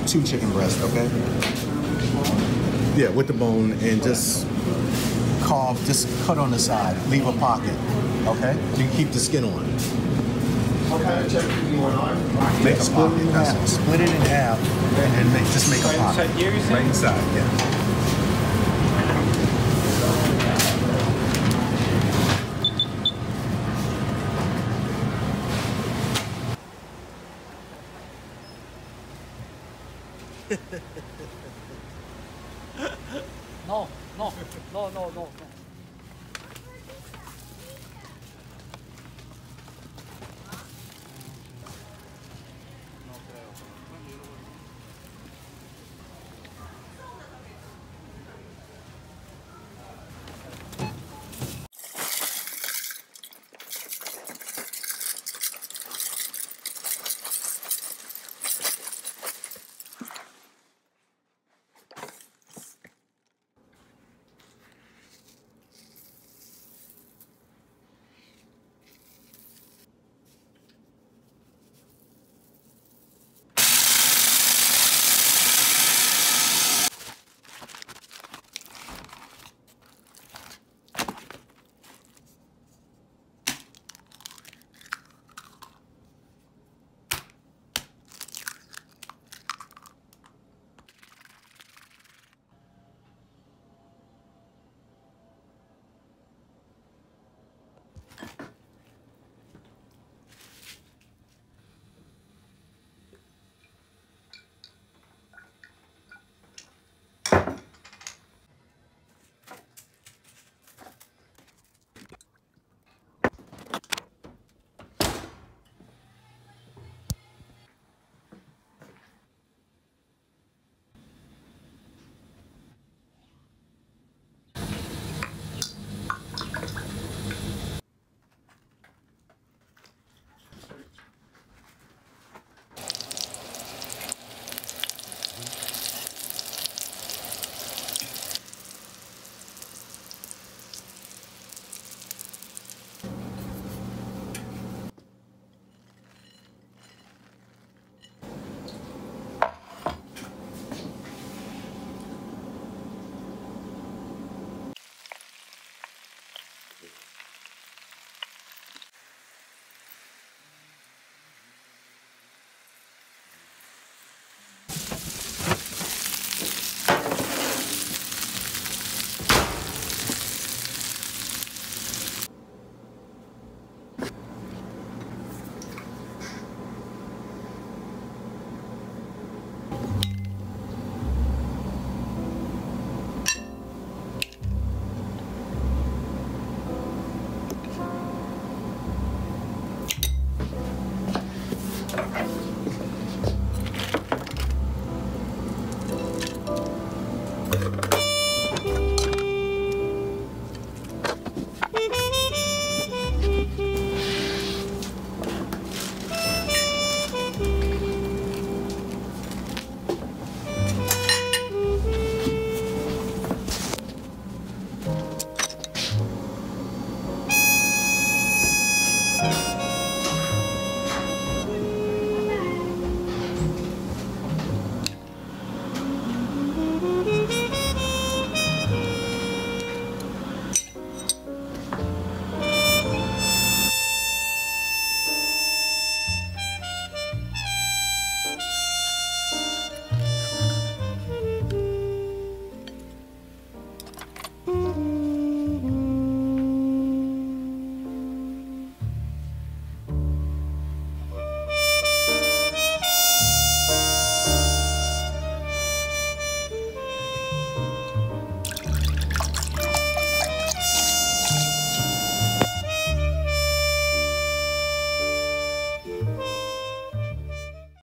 2 chicken breasts, okay? Yeah, with the bone, and just carve, just cut on the side, leave a pocket, okay? You can keep the skin on. What kind of chicken do you want? Make a pocket, that's it. Split it in half, and then just make a pocket. Right inside, yeah. No, no, no, no, no, no.